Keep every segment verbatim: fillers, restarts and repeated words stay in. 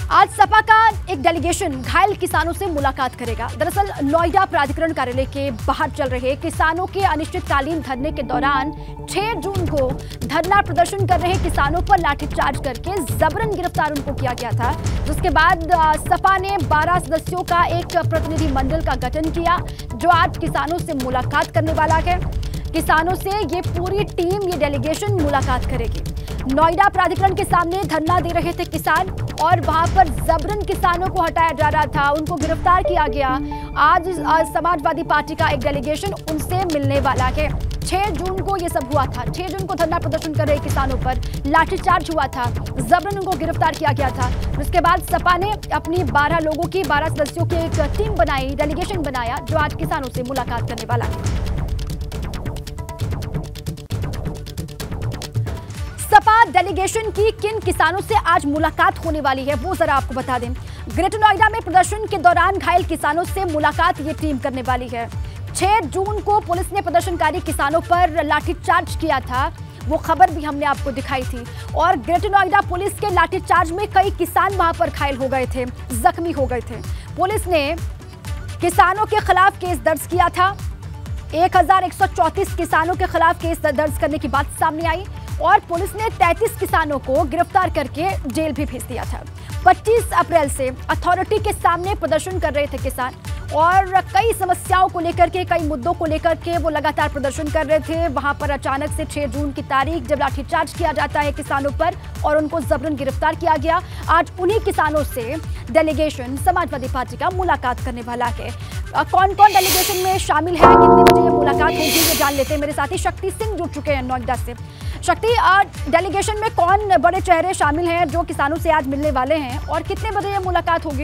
आज सपा का एक डेलीगेशन घायल किसानों से मुलाकात करेगा। दरअसल नोएडा प्राधिकरण कार्यालय के बाहर चल रहे किसानों के अनिश्चितकालीन धरने के दौरान छह जून को धरना प्रदर्शन कर रहे किसानों पर लाठीचार्ज करके जबरन गिरफ्तार उनको किया गया था। जिसके बाद सपा ने बारह सदस्यों का एक प्रतिनिधि मंडल का गठन किया, जो आज किसानों से मुलाकात करने वाला है। किसानों से ये पूरी टीम, ये डेलीगेशन मुलाकात करेगी। नोएडा प्राधिकरण के सामने धरना दे रहे थे किसान और वहां पर जबरन किसानों को हटाया जा रहा था, उनको गिरफ्तार किया गया। आज, आज समाजवादी पार्टी का एक डेलीगेशन उनसे मिलने वाला है। छह जून को ये सब हुआ था। छह जून को धरना प्रदर्शन कर रहे किसानों पर लाठीचार्ज हुआ था, जबरन उनको गिरफ्तार किया गया था। उसके बाद सपा ने अपनी बारह लोगों की, बारह सदस्यों की एक टीम बनाई, डेलीगेशन बनाया, जो आज किसानों से मुलाकात करने वाला है। सपा डेलीगेशन की किन किसानों से आज मुलाकात होने वाली है, वो जरा आपको बता दें। ग्रेटर नोएडा में प्रदर्शन के दौरान घायल किसानों से मुलाकात ये टीम करने वाली है। छह जून को पुलिस ने प्रदर्शनकारी किसानों पर लाठीचार्ज किया था, वो खबर भी हमने आपको दिखाई थी। और ग्रेटर नोएडा पुलिस के लाठीचार्ज में कई किसान वहां पर घायल हो गए थे, जख्मी हो गए थे। पुलिस ने किसानों के खिलाफ केस दर्ज किया था। एक हजार एक सौ चौंतीस किसानों के खिलाफ केस दर्ज करने की बात सामने आई और पुलिस ने तैंतीस किसानों को गिरफ्तार करके जेल भी भेज दिया था। पच्चीस अप्रैल से अथॉरिटी के सामने प्रदर्शन कर रहे थे किसान और कई समस्याओं को लेकर के, कई मुद्दों को लेकर के वो लगातार प्रदर्शन कर रहे थे। वहां पर अचानक से छह जून की तारीख जब लाठीचार्ज किया जाता है किसानों पर और उनको जबरन गिरफ्तार किया गया। आज उन्हीं किसानों से डेलीगेशन समाजवादी पार्टी का मुलाकात करने वाला है। कौन कौन डेलीगेशन में शामिल है, कितने बजे ये मुलाकात होगी, ये जान लेते हैं। मेरे साथी शक्ति सिंह जुड़ चुके हैं नोएडा से। शक्ति, डेलीगेशन में कौन बड़े चेहरे शामिल हैं जो किसानों से आज मिलने वाले हैं और कितने बजे ये मुलाकात होगी?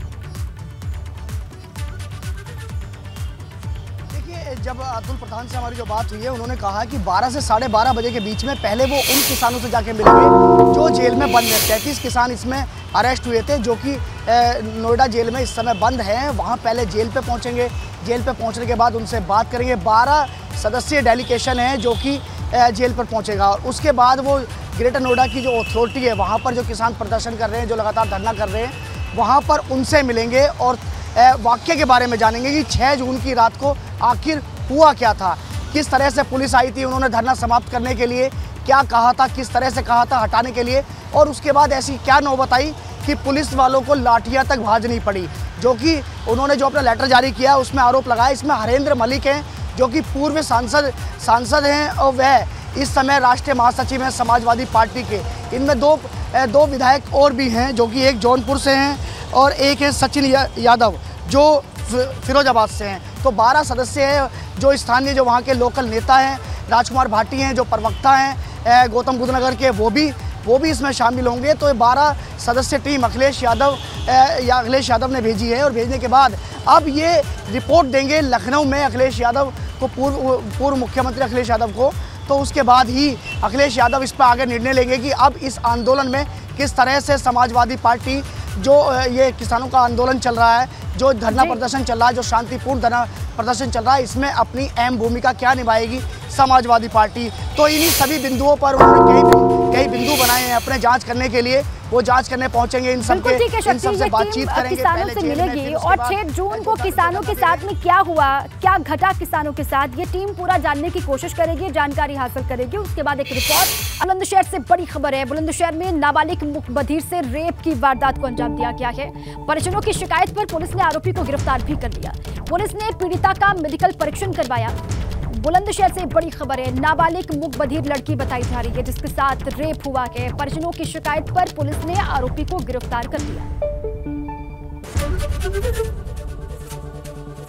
देखिए, जब अतुल प्रधान से हमारी जो बात हुई है, उन्होंने कहा कि बारह से साढ़े बारह बजे के बीच में पहले वो उन किसानों से जाके मिलेंगे जो जेल में बंद है। तैंतीस किसान इसमें अरेस्ट हुए थे जो कि नोएडा जेल में इस समय बंद हैं। वहाँ पहले जेल पे पहुँचेंगे, जेल पे पहुँचने के बाद उनसे बात करेंगे। बारह सदस्यीय डेलीगेशन है जो कि जेल पर पहुंचेगा और उसके बाद वो ग्रेटर नोएडा की जो अथॉरिटी है, वहाँ पर जो किसान प्रदर्शन कर रहे हैं, जो लगातार धरना कर रहे हैं, वहाँ पर उनसे मिलेंगे और वाक्य के बारे में जानेंगे कि छह जून की रात को आखिर हुआ क्या था, किस तरह से पुलिस आई थी, उन्होंने धरना समाप्त करने के लिए क्या कहा था, किस तरह से कहा था हटाने के लिए, और उसके बाद ऐसी क्या नौबत आई कि पुलिस वालों को लाठियाँ तक भाजनी पड़ी। जो कि उन्होंने जो अपना लेटर जारी किया उसमें आरोप लगाया। इसमें हरेंद्र मलिक हैं जो कि पूर्व सांसद सांसद हैं और वह इस समय राष्ट्रीय महासचिव हैं समाजवादी पार्टी के। इनमें दो दो विधायक और भी हैं जो कि एक जौनपुर से हैं और एक है सचिन या, यादव जो फिरोजाबाद से हैं। तो बारह सदस्य हैं जो स्थानीय, जो वहाँ के लोकल नेता हैं। राजकुमार भाटी हैं जो प्रवक्ता हैं गौतम बुद्ध नगर के, वो भी वो भी इसमें शामिल होंगे। तो बारह सदस्य टीम अखिलेश यादव या अखिलेश यादव ने भेजी है और भेजने के बाद अब ये रिपोर्ट देंगे लखनऊ में अखिलेश यादव को, पूर्व पूर्व मुख्यमंत्री अखिलेश यादव को। तो उसके बाद ही अखिलेश यादव इस पर आगे निर्णय लेंगे कि अब इस आंदोलन में किस तरह से समाजवादी पार्टी, जो ये किसानों का आंदोलन चल रहा है, जो धरना प्रदर्शन चल रहा है, जो शांतिपूर्ण धरना प्रदर्शन चल रहा है, इसमें अपनी अहम भूमिका क्या निभाएगी समाजवादी पार्टी। तो इन्हीं सभी बिंदुओं पर उन्होंने कई कई बिंदु बनाए हैं अपने जांच करने के लिए। वो जांच करने पहुंचेंगे, इन सब के इन सब से बातचीत करेंगे, किसानों से मिलेगी। और छह जून को किसानों के साथ में क्या हुआ, क्या घटा किसानों के साथ, ये टीम पूरा जानने की कोशिश करेगी, जानकारी हासिल करेगी। उसके बाद एक रिपोर्ट। बुलंदशहर से बड़ी खबर है। बुलंदशहर में नाबालिग मुखबधिर से रेप की वारदात को अंजाम दिया गया है। परिजनों की शिकायत पर पुलिस ने आरोपी को गिरफ्तार भी कर लिया। पुलिस ने पीड़िता का मेडिकल परीक्षण करवाया। बुलंदशहर से बड़ी खबर है। नाबालिग मुखबधिर लड़की बताई जा रही है जिसके साथ रेप हुआ है। परिजनों की शिकायत पर पुलिस ने आरोपी को गिरफ्तार कर लिया।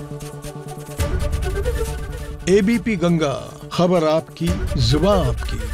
एबीपी गंगा, खबर आपकी, जुबान आपकी।